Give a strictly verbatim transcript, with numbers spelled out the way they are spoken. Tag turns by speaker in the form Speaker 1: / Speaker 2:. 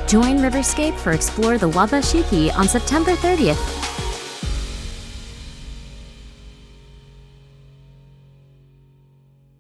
Speaker 1: Join Riverscape for Explore the Wabashiki on September thirtieth.